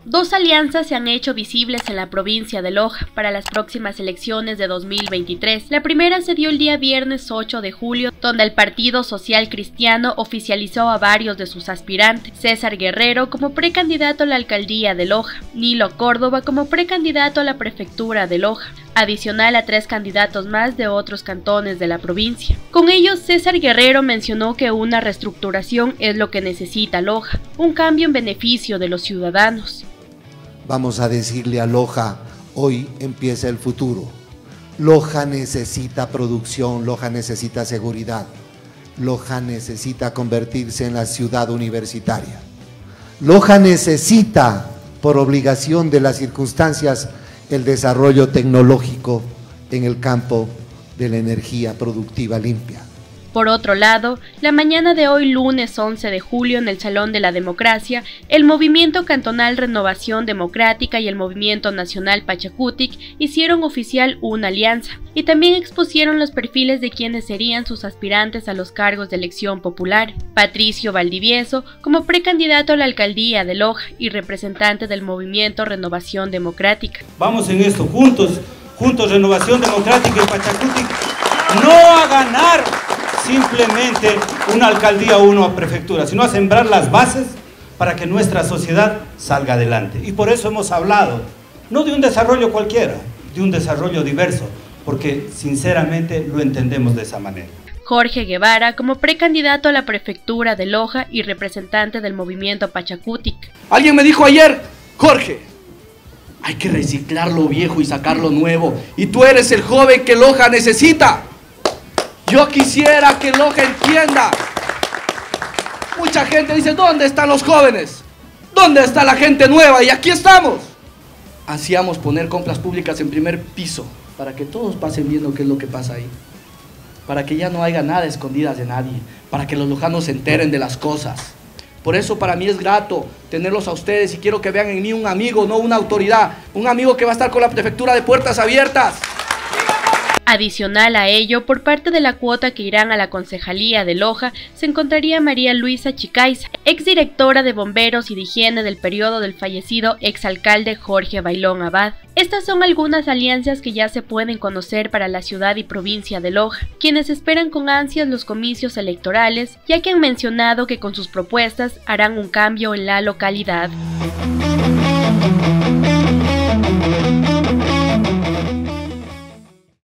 Dos alianzas se han hecho visibles en la provincia de Loja para las próximas elecciones de 2023. La primera se dio el día viernes 8 de julio, donde el Partido Social Cristiano oficializó a varios de sus aspirantes: César Guerrero como precandidato a la alcaldía de Loja, Nilo Córdoba como precandidato a la prefectura de Loja, adicional a 3 candidatos más de otros cantones de la provincia. Con ellos, César Guerrero mencionó que una reestructuración es lo que necesita Loja, un cambio en beneficio de los ciudadanos. Vamos a decirle a Loja, hoy empieza el futuro. Loja necesita producción, Loja necesita seguridad, Loja necesita convertirse en la ciudad universitaria. Loja necesita, por obligación de las circunstancias, el desarrollo tecnológico en el campo de la energía productiva limpia. Por otro lado, la mañana de hoy, lunes 11 de julio, en el Salón de la Democracia, el Movimiento Cantonal Renovación Democrática y el Movimiento Nacional Pachacutic hicieron oficial una alianza y también expusieron los perfiles de quienes serían sus aspirantes a los cargos de elección popular. Patricio Valdivieso como precandidato a la alcaldía de Loja y representante del Movimiento Renovación Democrática. Vamos en esto, juntos Renovación Democrática y Pachacutic, no a ganar simplemente una alcaldía o una prefectura, sino a sembrar las bases para que nuestra sociedad salga adelante. Y por eso hemos hablado, no de un desarrollo cualquiera, de un desarrollo diverso, porque sinceramente lo entendemos de esa manera. Jorge Guevara como precandidato a la prefectura de Loja y representante del movimiento Pachacutic. Alguien me dijo ayer: Jorge, hay que reciclar lo viejo y sacar lo nuevo, y tú eres el joven que Loja necesita. Yo quisiera que Loja entienda. Mucha gente dice: ¿dónde están los jóvenes? ¿Dónde está la gente nueva? Y aquí estamos. Ansiamos poner compras públicas en primer piso para que todos pasen viendo qué es lo que pasa ahí, para que ya no haya nada escondidas de nadie, para que los lojanos se enteren de las cosas. Por eso para mí es grato tenerlos a ustedes y quiero que vean en mí un amigo, no una autoridad, un amigo que va a estar con la prefectura de puertas abiertas. Adicional a ello, por parte de la cuota que irán a la concejalía de Loja, se encontraría María Luisa Chicaiza, exdirectora de Bomberos y de Higiene del periodo del fallecido exalcalde Jorge Bailón Abad. Estas son algunas alianzas que ya se pueden conocer para la ciudad y provincia de Loja, quienes esperan con ansias los comicios electorales, ya que han mencionado que con sus propuestas harán un cambio en la localidad.